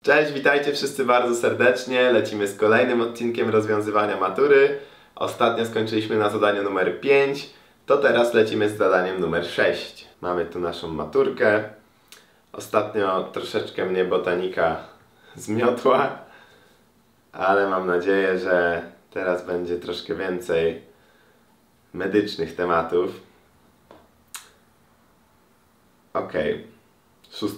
Cześć, witajcie wszyscy bardzo serdecznie. Lecimy z kolejnym odcinkiem rozwiązywania matury. Ostatnio skończyliśmy na zadaniu numer 5, to teraz lecimy z zadaniem numer 6. Mamy tu naszą maturkę. Ostatnio troszeczkę mnie botanika zmiotła, ale mam nadzieję, że teraz będzie troszkę więcej medycznych tematów. Ok, 6.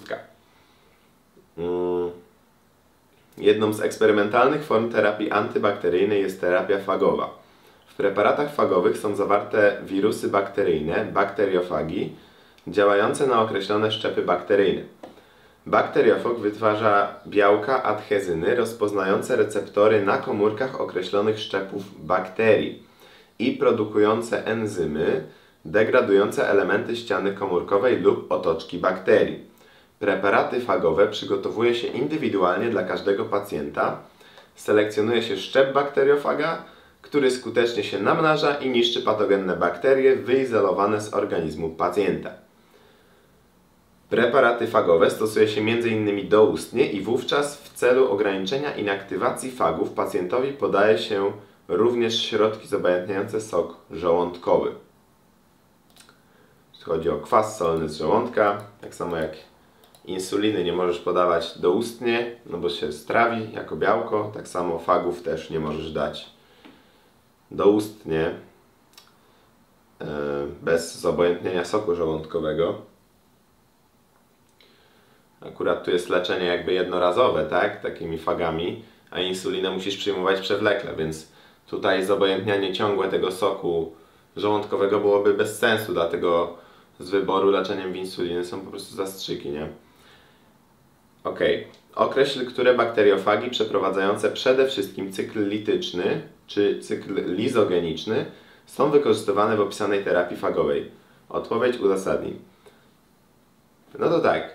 Jedną z eksperymentalnych form terapii antybakteryjnej jest terapia fagowa. W preparatach fagowych są zawarte wirusy bakteryjne, bakteriofagi, działające na określone szczepy bakteryjne. Bakteriofag wytwarza białka adhezyny rozpoznające receptory na komórkach określonych szczepów bakterii i produkujące enzymy degradujące elementy ściany komórkowej lub otoczki bakterii. Preparaty fagowe przygotowuje się indywidualnie dla każdego pacjenta. Selekcjonuje się szczep bakteriofaga, który skutecznie się namnaża i niszczy patogenne bakterie wyizolowane z organizmu pacjenta. Preparaty fagowe stosuje się m.in. doustnie i wówczas w celu ograniczenia inaktywacji fagów pacjentowi podaje się również środki zobojętniające sok żołądkowy. Chodzi o kwas solny z żołądka, tak samo jak insuliny nie możesz podawać doustnie, no bo się strawi jako białko, tak samo fagów też nie możesz dać doustnie bez zobojętnienia soku żołądkowego. Akurat tu jest leczenie jakby jednorazowe, tak? Takimi fagami, a insulinę musisz przyjmować przewlekle, więc tutaj zobojętnianie ciągłe tego soku żołądkowego byłoby bez sensu, dlatego z wyboru leczeniem w insuliny są po prostu zastrzyki, nie? Ok. Określ, które bakteriofagi przeprowadzające przede wszystkim cykl lityczny czy cykl lizogeniczny są wykorzystywane w opisanej terapii fagowej. Odpowiedź uzasadnij. No to tak.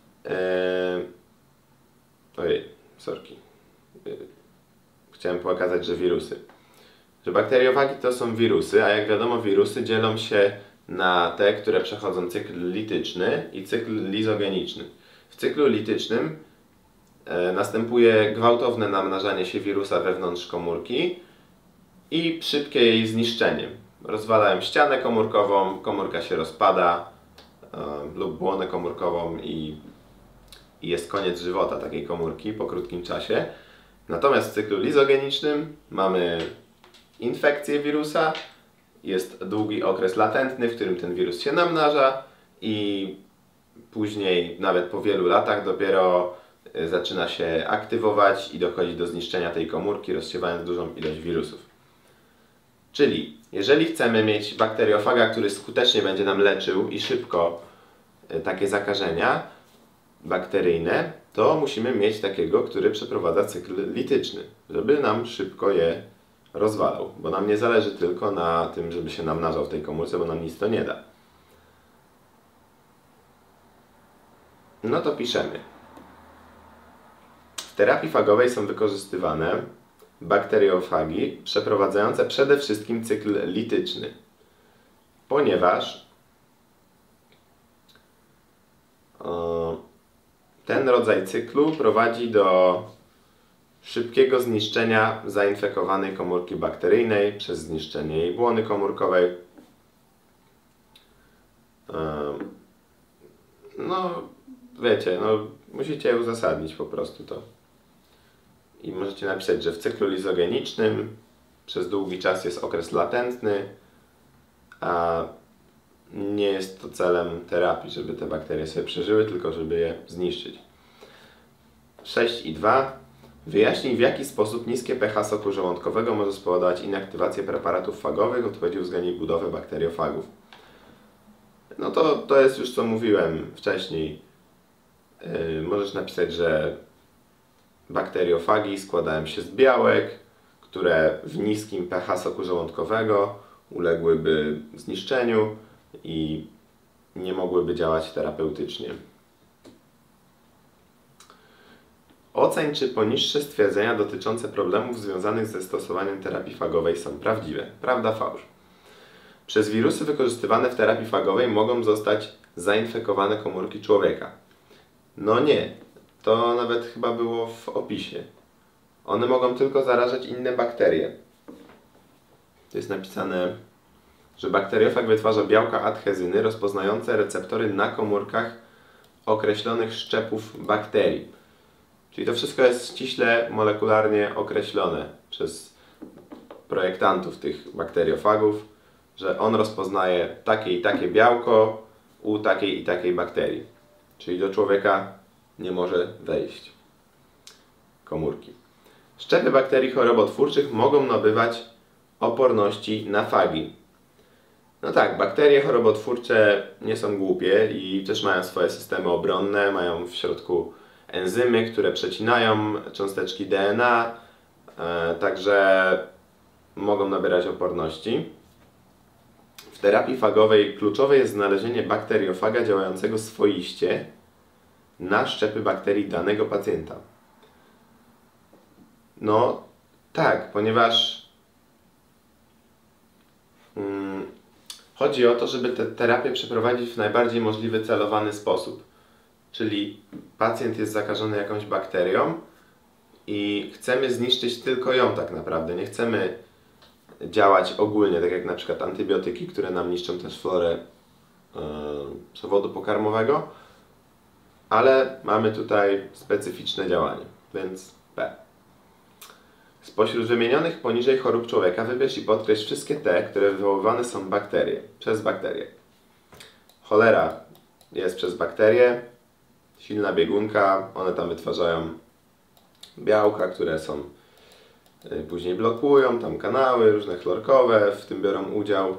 Ojej, sorki. Chciałem pokazać, że wirusy. Że bakteriofagi to są wirusy, a jak wiadomo wirusy dzielą się na te, które przechodzą cykl lityczny i cykl lizogeniczny. W cyklu litycznym następuje gwałtowne namnażanie się wirusa wewnątrz komórki i szybkie jej zniszczenie. Rozwalają ścianę komórkową, komórka się rozpada lub błonę komórkową i jest koniec żywota takiej komórki po krótkim czasie. Natomiast w cyklu lizogenicznym mamy infekcję wirusa, jest długi okres latentny, w którym ten wirus się namnaża i później, nawet po wielu latach, dopiero zaczyna się aktywować i dochodzi do zniszczenia tej komórki, rozsiewając dużą ilość wirusów. Czyli, jeżeli chcemy mieć bakteriofaga, który skutecznie będzie nam leczył i szybko takie zakażenia bakteryjne, to musimy mieć takiego, który przeprowadza cykl lityczny, żeby nam szybko je rozwalał, bo nam nie zależy tylko na tym, żeby się namnażał w tej komórce, bo nam nic to nie da. No to piszemy. W terapii fagowej są wykorzystywane bakteriofagi przeprowadzające przede wszystkim cykl lityczny, ponieważ ten rodzaj cyklu prowadzi do szybkiego zniszczenia zainfekowanej komórki bakteryjnej przez zniszczenie jej błony komórkowej. No, wiecie, no musicie uzasadnić po prostu to. I możecie napisać, że w cyklu lizogenicznym przez długi czas jest okres latentny, a nie jest to celem terapii, żeby te bakterie sobie przeżyły, tylko żeby je zniszczyć. 6.2. Wyjaśnij, w jaki sposób niskie pH soku żołądkowego może spowodować inaktywację preparatów fagowych, odpowiedzi uwzględni budowę bakteriofagów. No to jest już co mówiłem wcześniej. Możesz napisać, że bakteriofagi składają się z białek, które w niskim pH soku żołądkowego uległyby zniszczeniu i nie mogłyby działać terapeutycznie. Oceń, czy poniższe stwierdzenia dotyczące problemów związanych ze stosowaniem terapii fagowej są prawdziwe. Prawda, fałsz. Przez wirusy wykorzystywane w terapii fagowej mogą zostać zainfekowane komórki człowieka. No nie. To nawet chyba było w opisie. One mogą tylko zarażać inne bakterie. To jest napisane, że bakteriofag wytwarza białka adhezyny rozpoznające receptory na komórkach określonych szczepów bakterii. Czyli to wszystko jest ściśle molekularnie określone przez projektantów tych bakteriofagów, że on rozpoznaje takie i takie białko u takiej i takiej bakterii. Czyli do człowieka nie może wejść komórki. Szczepy bakterii chorobotwórczych mogą nabywać oporności na fagi. No tak, bakterie chorobotwórcze nie są głupie i też mają swoje systemy obronne, mają w środku enzymy, które przecinają cząsteczki DNA, także mogą nabierać oporności. W terapii fagowej kluczowe jest znalezienie bakteriofaga działającego swoiście na szczepy bakterii danego pacjenta. No tak, ponieważ chodzi o to, żeby tę terapię przeprowadzić w najbardziej możliwy celowany sposób. Czyli pacjent jest zakażony jakąś bakterią i chcemy zniszczyć tylko ją tak naprawdę. Nie chcemy działać ogólnie, tak jak na przykład antybiotyki, które nam niszczą też florę przewodu pokarmowego, ale mamy tutaj specyficzne działanie, więc P. Spośród wymienionych poniżej chorób człowieka wybierz i podkreśl wszystkie te, które wywoływane są przez bakterie. Cholera jest przez bakterie, silna biegunka, one tam wytwarzają białka, które są później blokują, tam kanały różne chlorkowe, w tym biorą udział.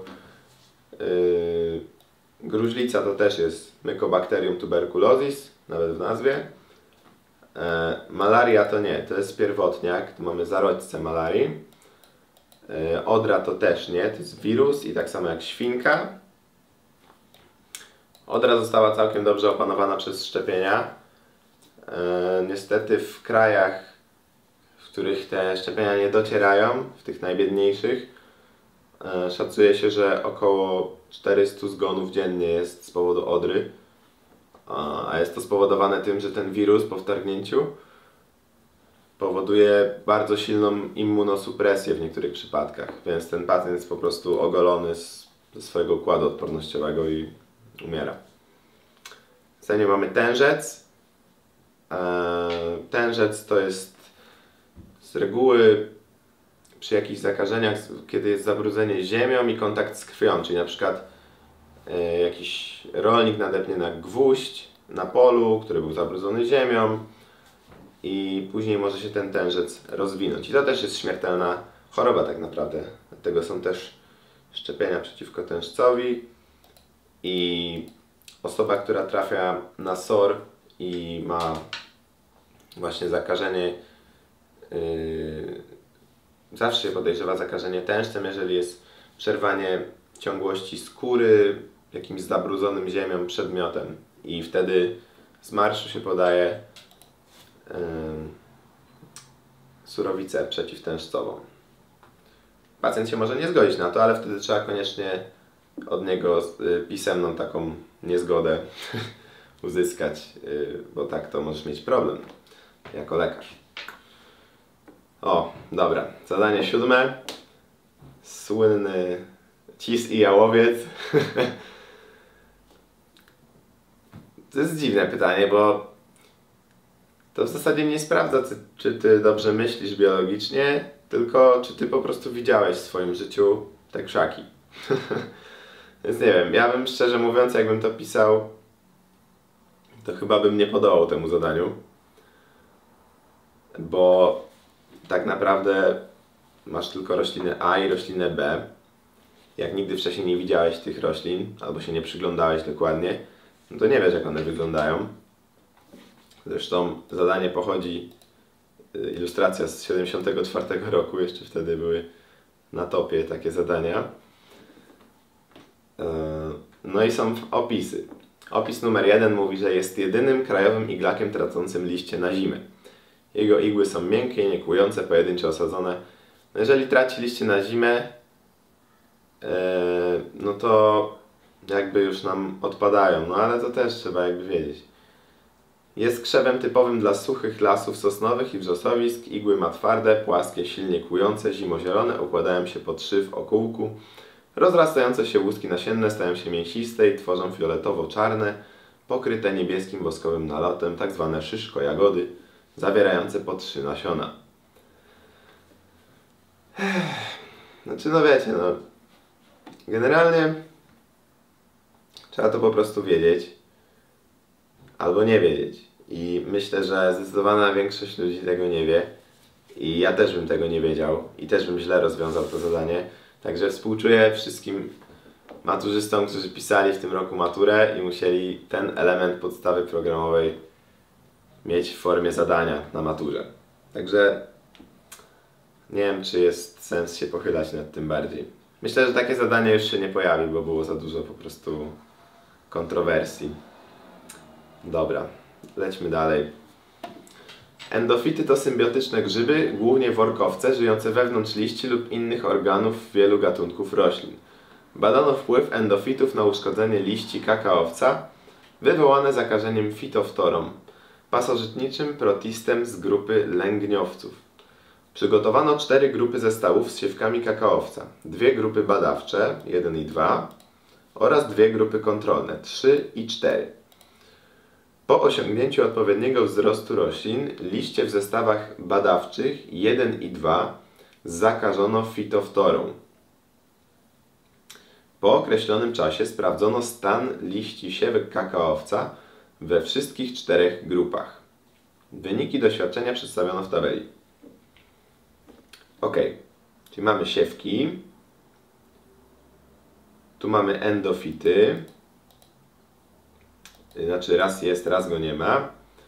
Gruźlica to też jest Mycobacterium tuberculosis, nawet w nazwie. Malaria to nie, to jest pierwotniak, tu mamy zarodźcę malarii. Odra to też nie, to jest wirus i tak samo jak świnka. Odra została całkiem dobrze opanowana przez szczepienia. Niestety w krajach, w których te szczepienia nie docierają, w tych najbiedniejszych, szacuje się, że około 400 zgonów dziennie jest z powodu odry. A jest to spowodowane tym, że ten wirus po wtargnięciu powoduje bardzo silną immunosupresję w niektórych przypadkach, więc ten pacjent jest po prostu ogolony ze swojego układu odpornościowego i umiera. Następnie mamy tężec. Tężec to jest z reguły przy jakichś zakażeniach, kiedy jest zabrudzenie ziemią i kontakt z krwią, czyli na przykład jakiś rolnik nadepnie na gwóźdź na polu, który był zabrudzony ziemią i później może się ten tężec rozwinąć. I to też jest śmiertelna choroba tak naprawdę. Dlatego są też szczepienia przeciwko tężcowi i osoba, która trafia na SOR i ma właśnie zakażenie, zawsze się podejrzewa zakażenie tężcem, jeżeli jest przerwanie ciągłości skóry jakimś zabrudzonym ziemią przedmiotem i wtedy z marszu się podaje surowicę przeciwtężcową. Pacjent się może nie zgodzić na to, ale wtedy trzeba koniecznie od niego pisemną taką niezgodę uzyskać, bo tak to możesz mieć problem jako lekarz. O, dobra, zadanie 7. Słynny cis i jałowiec. To jest dziwne pytanie, bo to w zasadzie nie sprawdza, czy ty dobrze myślisz biologicznie, tylko czy ty po prostu widziałeś w swoim życiu te krzaki. Więc nie wiem, ja bym szczerze mówiąc, jakbym to pisał, to chyba bym nie podołał temu zadaniu. Bo tak naprawdę masz tylko roślinę A i roślinę B. Jak nigdy wcześniej nie widziałeś tych roślin, albo się nie przyglądałeś dokładnie, no to nie wiesz, jak one wyglądają. Zresztą zadanie pochodzi, ilustracja z 1974 roku, jeszcze wtedy były na topie takie zadania. No i są opisy. Opis numer 1 mówi, że jest jedynym krajowym iglakiem tracącym liście na zimę. Jego igły są miękkie, niekłujące, pojedynczo osadzone. No jeżeli traci liście na zimę, no to jakby już nam odpadają, no ale to też trzeba jakby wiedzieć. Jest krzewem typowym dla suchych lasów sosnowych i wrzosowisk. Igły ma twarde, płaskie, silnie kłujące, zimozielone, układają się po 3 w okółku. Rozrastające się łuski nasienne stają się mięsiste i tworzą fioletowo-czarne, pokryte niebieskim woskowym nalotem, tak zwane szyszko-jagody, zawierające po 3 nasiona. Znaczy, no wiecie, no... Generalnie trzeba to po prostu wiedzieć. Albo nie wiedzieć. I myślę, że zdecydowana większość ludzi tego nie wie. I ja też bym tego nie wiedział. I też bym źle rozwiązał to zadanie. Także współczuję wszystkim maturzystom, którzy pisali w tym roku maturę i musieli ten element podstawy programowej mieć w formie zadania na maturze. Także nie wiem, czy jest sens się pochylać nad tym bardziej. Myślę, że takie zadanie już się nie pojawi, bo było za dużo po prostu kontrowersji. Dobra, lećmy dalej. Endofity to symbiotyczne grzyby, głównie workowce, żyjące wewnątrz liści lub innych organów wielu gatunków roślin. Badano wpływ endofitów na uszkodzenie liści kakaowca wywołane zakażeniem fitoftorą, pasożytniczym protistem z grupy lęgniowców. Przygotowano 4 grupy zestawów z siewkami kakaowca, 2 grupy badawcze, 1 i 2, oraz 2 grupy kontrolne, 3 i 4. Po osiągnięciu odpowiedniego wzrostu roślin, liście w zestawach badawczych 1 i 2 zakażono fitoftorą. Po określonym czasie sprawdzono stan liści siewek kakaowca we wszystkich 4 grupach. Wyniki doświadczenia przedstawiono w tabeli. Ok, czyli mamy siewki, tu mamy endofity, znaczy raz jest, raz go nie ma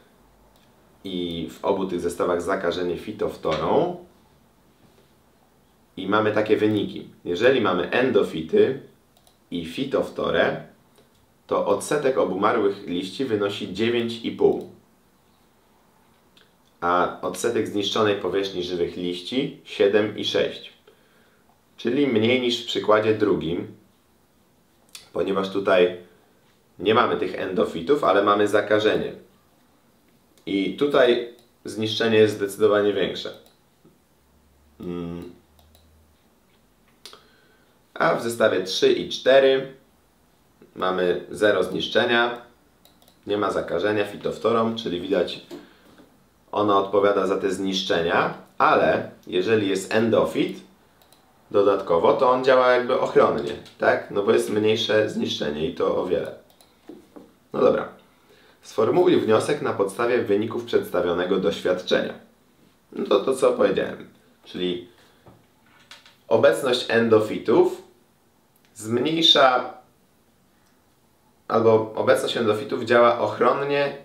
i w obu tych zestawach zakażenie fitoftorą i mamy takie wyniki. Jeżeli mamy endofity i fitoftorę, to odsetek obumarłych liści wynosi 9,5, a odsetek zniszczonej powierzchni żywych liści 7,6, czyli mniej niż w przykładzie drugim, ponieważ tutaj nie mamy tych endofitów, ale mamy zakażenie. I tutaj zniszczenie jest zdecydowanie większe. A w zestawie 3 i 4 mamy 0 zniszczenia, nie ma zakażenia fitoftorą, czyli widać, ona odpowiada za te zniszczenia, ale jeżeli jest endofit dodatkowo, to on działa jakby ochronnie, tak? No bo jest mniejsze zniszczenie i to o wiele. No dobra. Sformułuj wniosek na podstawie wyników przedstawionego doświadczenia. No to co powiedziałem. Czyli obecność endofitów zmniejsza, albo obecność endofitów działa ochronnie,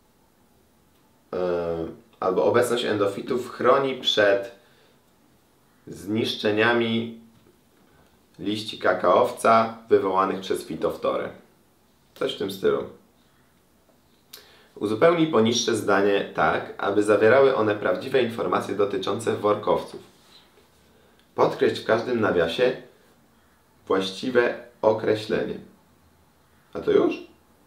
albo obecność endofitów chroni przed zniszczeniami liści kakaowca wywołanych przez fitoftorę. Coś w tym stylu. Uzupełnij poniższe zdanie tak, aby zawierały one prawdziwe informacje dotyczące workowców. Podkreśl w każdym nawiasie właściwe określenie. A to już?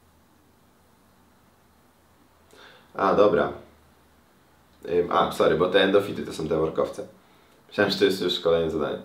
A, dobra. Sorry, bo te endofity to są te workowce. Myślałem, że to jest już kolejne zadanie.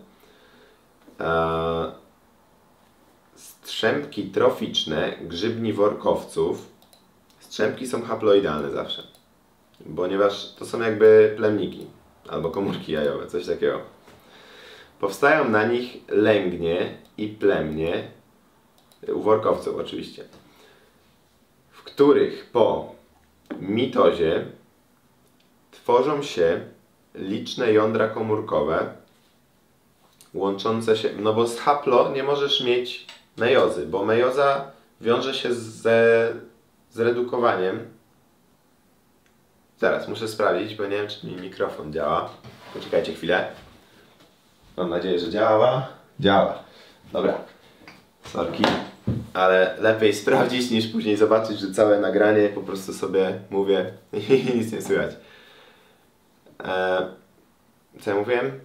Strzępki troficzne grzybni workowców. Strzępki są haploidalne zawsze, ponieważ to są jakby plemniki albo komórki jajowe, coś takiego. Powstają na nich lęgnie i plemnie, u workowców oczywiście, w których po mitozie tworzą się liczne jądra komórkowe łączące się, no bo z haplo nie możesz mieć mejozy, bo mejoza wiąże się z redukowaniem. Zaraz, muszę sprawdzić, bo nie wiem, czy mi mikrofon działa. Poczekajcie chwilę. Mam nadzieję, że działa. Działa. Dobra. Sorki. Ale lepiej sprawdzić, niż później zobaczyć, że całe nagranie po prostu sobie mówię i nic nie słychać. Co ja mówiłem?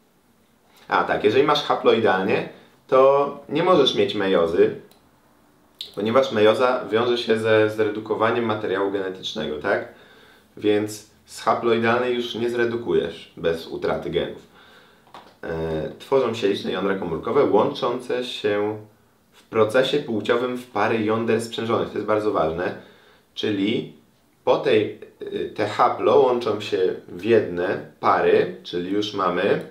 A tak, jeżeli masz haploidalnie, to nie możesz mieć mejozy, Ponieważ mejoza wiąże się ze zredukowaniem materiału genetycznego, tak? Więc z haploidalnej już nie zredukujesz bez utraty genów. Tworzą się liczne jądra komórkowe łączące się w procesie płciowym w pary jąder sprzężonych. To jest bardzo ważne. Czyli te haplo łączą się w jedne pary, czyli już mamy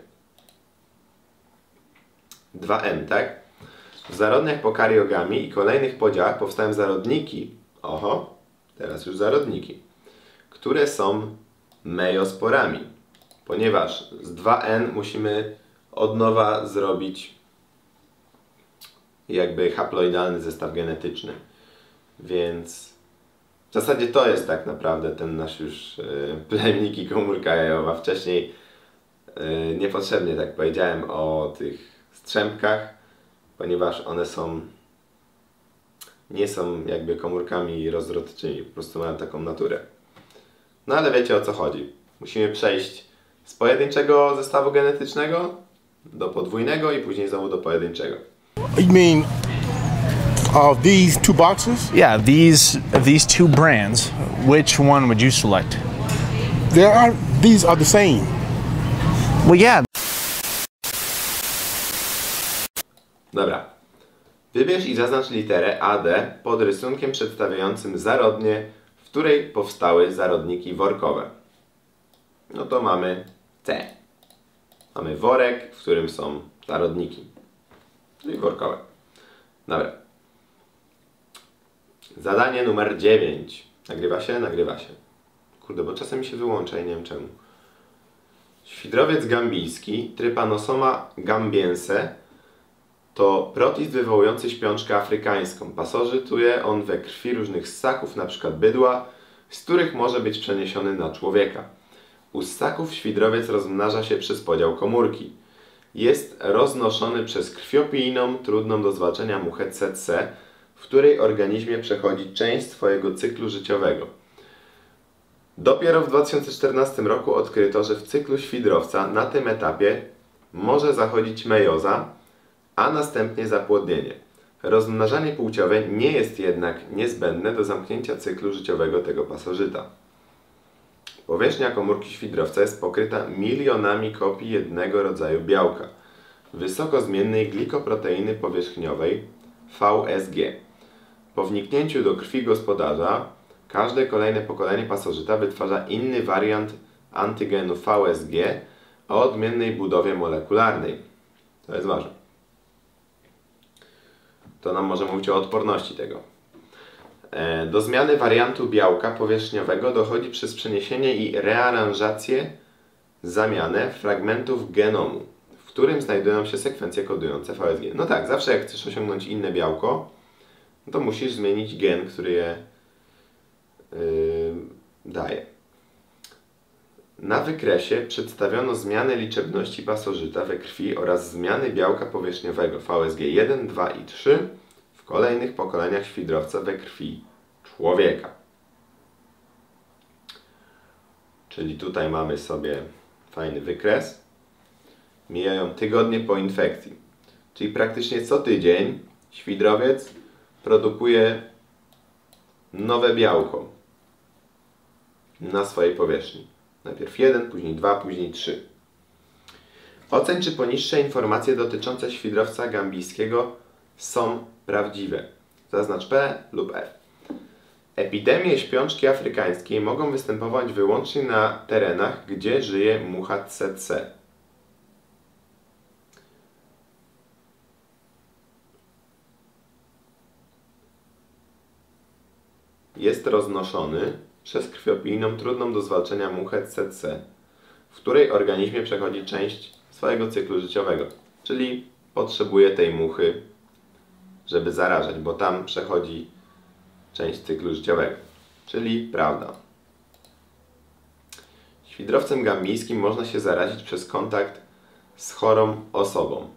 2N, tak? W zarodniach po kariogami i kolejnych podziałach powstają zarodniki. Oho, teraz już zarodniki, które są mejosporami. Ponieważ z 2N musimy od nowa zrobić jakby haploidalny zestaw genetyczny. Więc w zasadzie to jest tak naprawdę ten nasz już plemnik i komórka jajowa. Wcześniej niepotrzebnie tak powiedziałem o tych strzępkach, ponieważ one nie są jakby komórkami rozrodczymi, po prostu mają taką naturę. No ale wiecie, o co chodzi. Musimy przejść z pojedynczego zestawu genetycznego do podwójnego i później znowu do pojedynczego. You mean these two boxes? Yeah, these two brands, which one would you select? These are the same. Well, yeah. Dobra. Wybierz i zaznacz literę AD pod rysunkiem przedstawiającym zarodnię, w której powstały zarodniki workowe. No to mamy C. Mamy worek, w którym są zarodniki, czyli workowe. Dobra. Zadanie numer 9. Nagrywa się? Nagrywa się. Kurde, bo czasem mi się wyłącza i nie wiem czemu. Świdrowiec gambijski, Trypanosoma gambiense, to protist wywołujący śpiączkę afrykańską. Pasożytuje on we krwi różnych ssaków, np. bydła, z których może być przeniesiony na człowieka. U ssaków świdrowiec rozmnaża się przez podział komórki. Jest roznoszony przez krwiopijną, trudną do zwalczenia muchę tsetse, w której organizmie przechodzi część swojego cyklu życiowego. Dopiero w 2014 roku odkryto, że w cyklu świdrowca na tym etapie może zachodzić mejoza, a następnie zapłodnienie. Rozmnażanie płciowe nie jest jednak niezbędne do zamknięcia cyklu życiowego tego pasożyta. Powierzchnia komórki świdrowca jest pokryta milionami kopii jednego rodzaju białka, wysokozmiennej glikoproteiny powierzchniowej VSG. Po wniknięciu do krwi gospodarza, każde kolejne pokolenie pasożyta wytwarza inny wariant antygenu VSG o odmiennej budowie molekularnej. To jest ważne. To nam może mówić o odporności tego. Do zmiany wariantu białka powierzchniowego dochodzi przez przeniesienie i rearanżację, zamianę fragmentów genomu, w którym znajdują się sekwencje kodujące VSG. No tak, zawsze jak chcesz osiągnąć inne białko, to musisz zmienić gen, który je daje. Na wykresie przedstawiono zmiany liczebności pasożyta we krwi oraz zmiany białka powierzchniowego VSG 1, 2 i 3 w kolejnych pokoleniach świdrowca we krwi człowieka. Czyli tutaj mamy sobie fajny wykres. Mijają tygodnie po infekcji. Czyli praktycznie co tydzień świdrowiec produkuje nowe białko na swojej powierzchni. Najpierw 1, później 2, później 3. Oceń, czy poniższe informacje dotyczące świdrowca gambijskiego są prawdziwe. Zaznacz P lub F. Epidemie śpiączki afrykańskiej mogą występować wyłącznie na terenach, gdzie żyje mucha tsetse. Jest roznoszony przez krwiopijną, trudną do zwalczenia muchę tsetse, w której organizmie przechodzi część swojego cyklu życiowego. Czyli potrzebuje tej muchy, żeby zarażać, bo tam przechodzi część cyklu życiowego. Czyli prawda. Świdrowcem gambijskim można się zarazić przez kontakt z chorą osobą.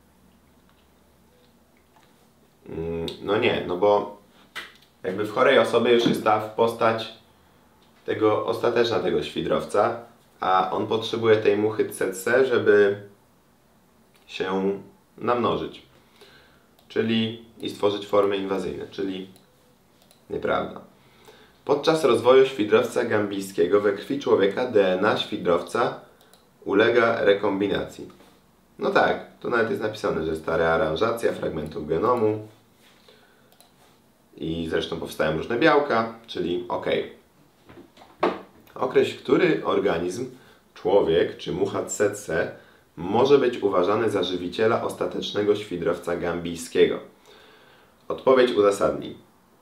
No nie, no bo jakby w chorej osobie już jest ta postać ostateczna tego świdrowca, a on potrzebuje tej muchy tsetse, żeby się namnożyć. Czyli i stworzyć formy inwazyjne, czyli nieprawda. Podczas rozwoju świdrowca gambijskiego we krwi człowieka DNA świdrowca ulega rekombinacji. No tak, tu nawet jest napisane, że jest ta rearanżacja fragmentów genomu i zresztą powstają różne białka, czyli ok. Określ, który organizm, człowiek czy mucha tsetse może być uważany za żywiciela ostatecznego świdrowca gambijskiego. Odpowiedź uzasadnij.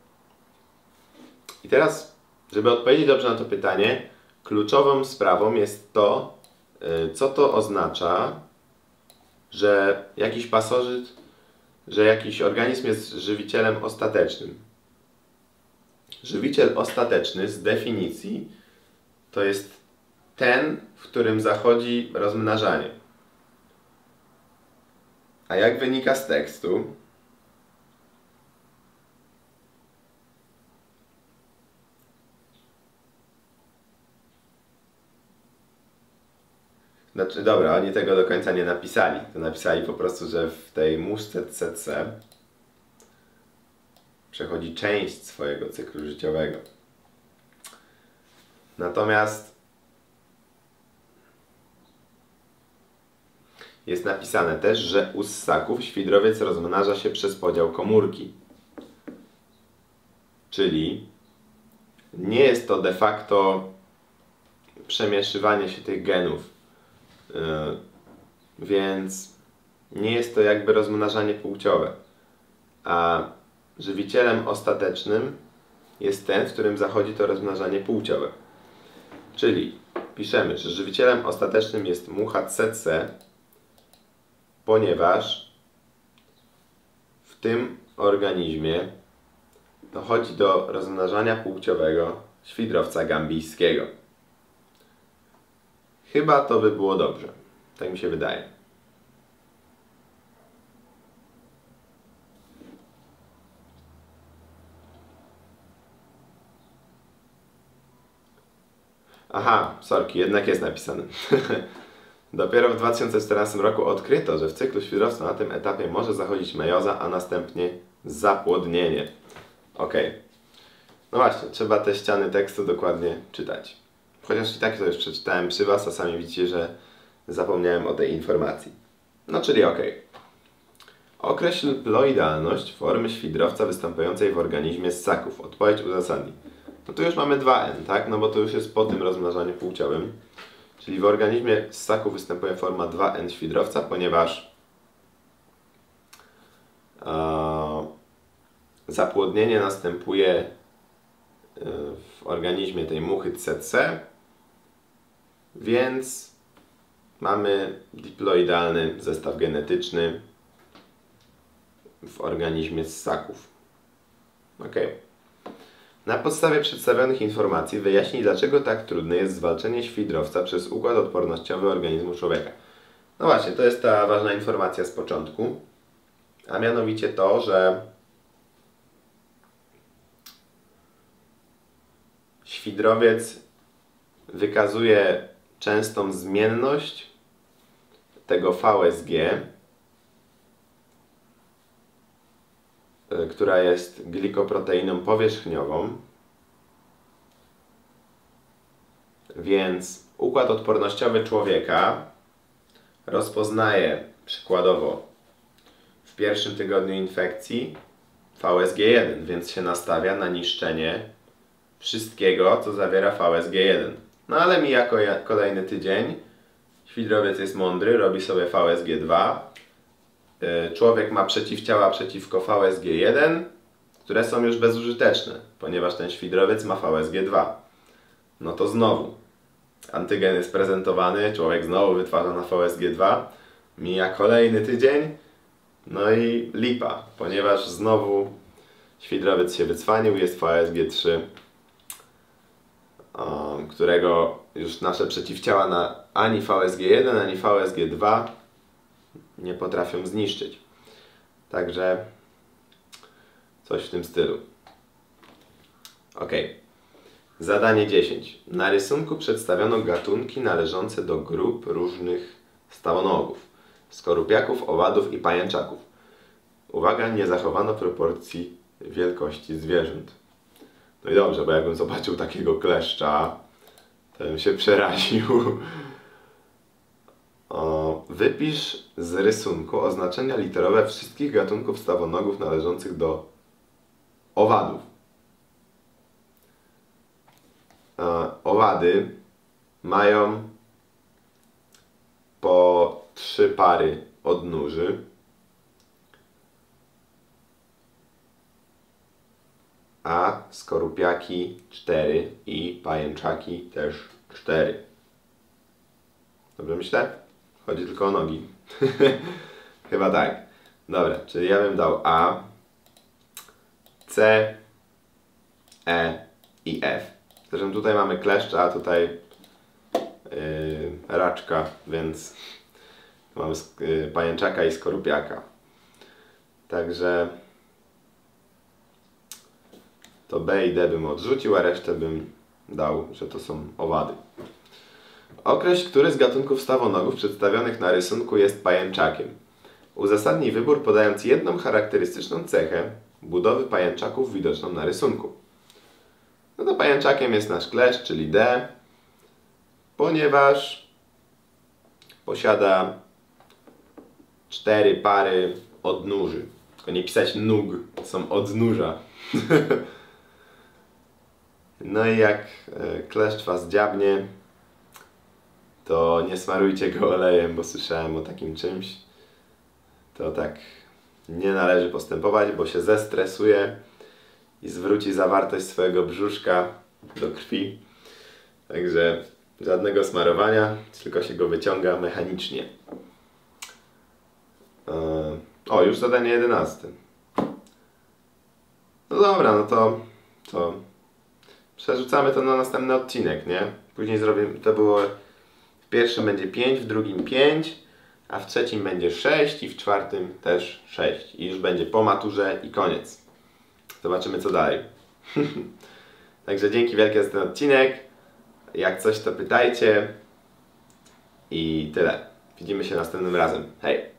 I teraz, żeby odpowiedzieć dobrze na to pytanie, kluczową sprawą jest to, co to oznacza, że jakiś pasożyt, że jakiś organizm jest żywicielem ostatecznym. Żywiciel ostateczny z definicji to jest ten, w którym zachodzi rozmnażanie. A jak wynika z tekstu, znaczy, dobra, oni tego do końca nie napisali. To napisali po prostu, że w tej muszce tsetse przechodzi część swojego cyklu życiowego. Natomiast jest napisane też, że u ssaków świdrowiec rozmnaża się przez podział komórki. Czyli nie jest to de facto przemieszywanie się tych genów. Więc nie jest to jakby rozmnażanie płciowe. A żywicielem ostatecznym jest ten, w którym zachodzi to rozmnażanie płciowe. Czyli piszemy, że żywicielem ostatecznym jest mucha tsetse, ponieważ w tym organizmie dochodzi do rozmnażania płciowego świdrowca gambijskiego. Chyba to by było dobrze. Tak mi się wydaje. Aha, sorki, jednak jest napisane. Dopiero w 2014 roku odkryto, że w cyklu świdrowca na tym etapie może zachodzić mejoza, a następnie zapłodnienie. Ok. No właśnie, trzeba te ściany tekstu dokładnie czytać. Chociaż i tak to już przeczytałem przy Was, a sami widzicie, że zapomniałem o tej informacji. No czyli ok. Określ ploidalność formy świdrowca występującej w organizmie ssaków. Odpowiedź uzasadnij. No tu już mamy 2N, tak? No bo to już jest po tym rozmnażaniu płciowym. Czyli w organizmie ssaków występuje forma 2N świdrowca, ponieważ zapłodnienie następuje w organizmie tej muchy tsetse, więc mamy diploidalny zestaw genetyczny w organizmie ssaków. Ok. Na podstawie przedstawionych informacji wyjaśnij, dlaczego tak trudne jest zwalczenie świdrowca przez układ odpornościowy organizmu człowieka. No właśnie, to jest ta ważna informacja z początku, a mianowicie to, że świdrowiec wykazuje częstą zmienność tego VSG, która jest glikoproteiną powierzchniową, więc układ odpornościowy człowieka rozpoznaje przykładowo w pierwszym tygodniu infekcji VSG1, więc się nastawia na niszczenie wszystkiego, co zawiera VSG1. No ale mija kolejny tydzień, świdrowiec jest mądry, robi sobie VSG2, człowiek ma przeciwciała przeciwko VSG1, które są już bezużyteczne, ponieważ ten świdrowiec ma VSG2. No to znowu antygen jest prezentowany, człowiek znowu wytwarza na VSG2, mija kolejny tydzień, no i lipa, ponieważ znowu świdrowiec się wycwanił, jest VSG3, którego już nasze przeciwciała na ani VSG1, ani VSG2 nie potrafią zniszczyć. Także coś w tym stylu. Ok. Zadanie 10. Na rysunku przedstawiono gatunki należące do grup różnych stałonogów, skorupiaków, owadów i pajęczaków. Uwaga, nie zachowano proporcji wielkości zwierząt. No i dobrze, bo jakbym zobaczył takiego kleszcza, to bym się przeraził. Wypisz z rysunku oznaczenia literowe wszystkich gatunków stawonogów należących do owadów. Owady mają po 3 pary odnóży. A skorupiaki 4 i pajęczaki też 4. Dobrze myślę? Chodzi tylko o nogi. Chyba tak. Dobra, czyli ja bym dał A, C, E i F. Zresztą tutaj mamy kleszcza, a tutaj raczka, więc mamy pajęczaka i skorupiaka. Także to B i D bym odrzucił, a resztę bym dał, że to są owady. Określ, który z gatunków stawonogów przedstawionych na rysunku jest pajęczakiem. Uzasadnij wybór, podając jedną charakterystyczną cechę budowy pajęczaków widoczną na rysunku. No to pajęczakiem jest nasz kleszcz, czyli D, ponieważ posiada 4 pary odnóży. Tylko nie pisać nóg, to są odnóża. No i jak kleszcz was dziabnie, to nie smarujcie go olejem, bo słyszałem o takim czymś. To tak nie należy postępować, bo się zestresuje i zwróci zawartość swojego brzuszka do krwi. Także żadnego smarowania, tylko się go wyciąga mechanicznie. O, już zadanie 11. No dobra, no to przerzucamy to na następny odcinek, nie? Później zrobimy, to było, w pierwszym będzie 5, w drugim 5, a w trzecim będzie 6 i w czwartym też 6. I już będzie po maturze i koniec. Zobaczymy co dalej. Także dzięki wielkie za ten odcinek. Jak coś to pytajcie. I tyle. Widzimy się następnym razem. Hej!